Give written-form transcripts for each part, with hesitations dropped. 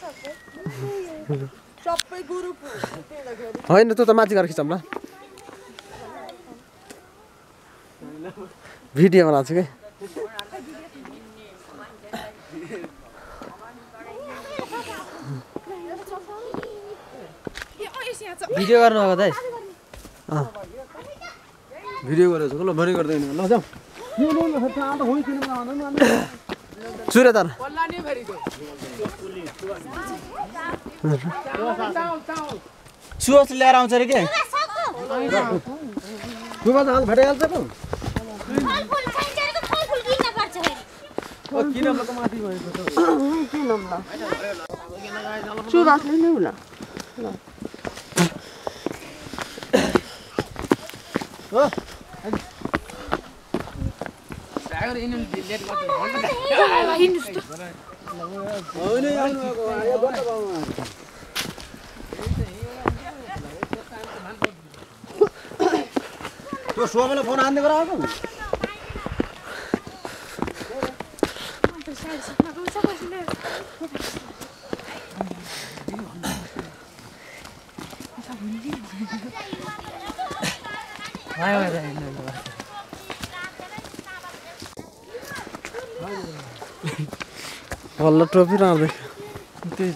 सबै ग्रुप होइन त माथि गएर खिचौँ ल भिडियो बनाएको छु कि भिडियो गर्नु भएको दाइ भिडियो गरेको छु ल भरि गर्दैन ल जाऊ सूर्यदान सुवास ल्याएर आउँछ रे के सुवास हाल भेटाइहाल्छ पो किन माथि सुवासले नै होला त्यो सोमले फोन हान्दै गराएको वल्ल टोपी राख्दै त्यही त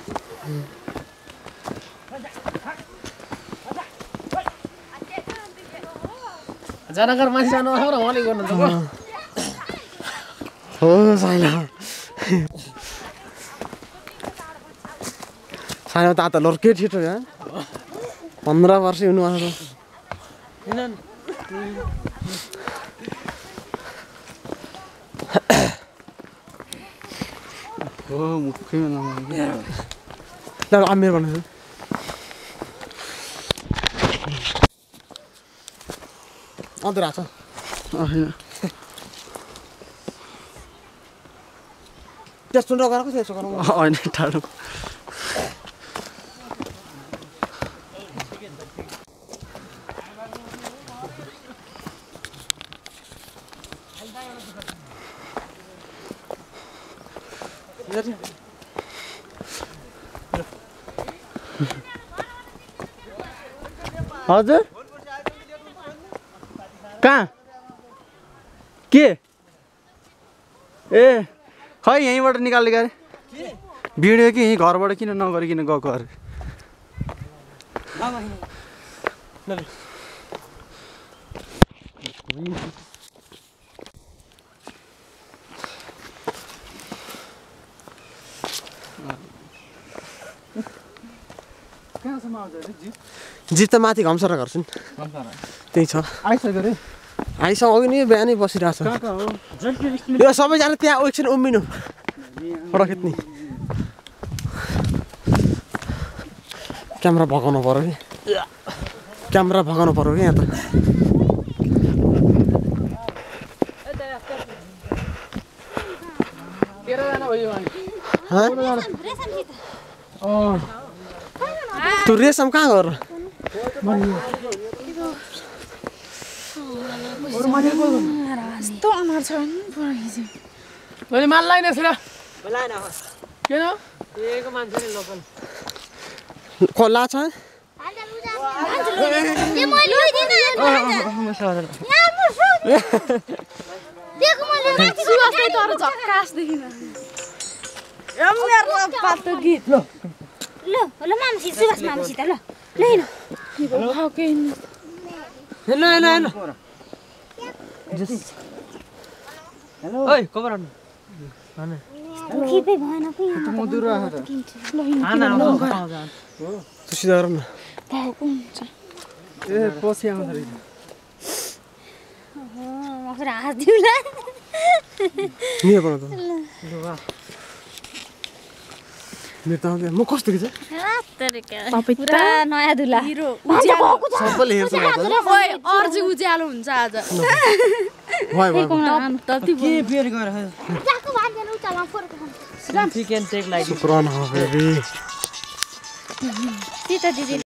जानकार मान्छे जानु आउँछ र उहाँले गर्नु त हो साइला साइला त आता लर्के छिटो यार 15 वर्ष हुनु आयो हो मुखैमा नमागे ल आमेर भन्नु अन्त राछ हैन त्यस्तो नगरेको त्यसो गरौँ हैन टाढो हजुर कहाँ के ए खै यहीँबाट निकाल्ने गरे भिडियो कि यहीँ घरबाट किन नगरिकन गएको अरे जिप त माथि घम्सरा घर छन् त्यही छ आइसक्यो रे आइसँग अघि नि बिहानै बसिरहेको छ यो सबैजना त्यहाँ एकछिन उम्मिनु फोटो खिच्ने क्यामेरा भगाउनु पर्यो कि क्यामेरा भगाउनु पर्यो कि यहाँ त तँ रेशम कहाँ गर मैले मान्लाई नै छैन किन खोला छ ओइ कभर आउनु सिधा गर न ए पछि आउँछ रे नियो बनाउँछ मेरो त आउँदैन म कस्तो कि नयाँ दुला सबैले हेर्छ अर्जी उज्यालो हुन्छ आज के फेरि गएर चिकन टेक लाइक पुरानो हो फेरि दिदी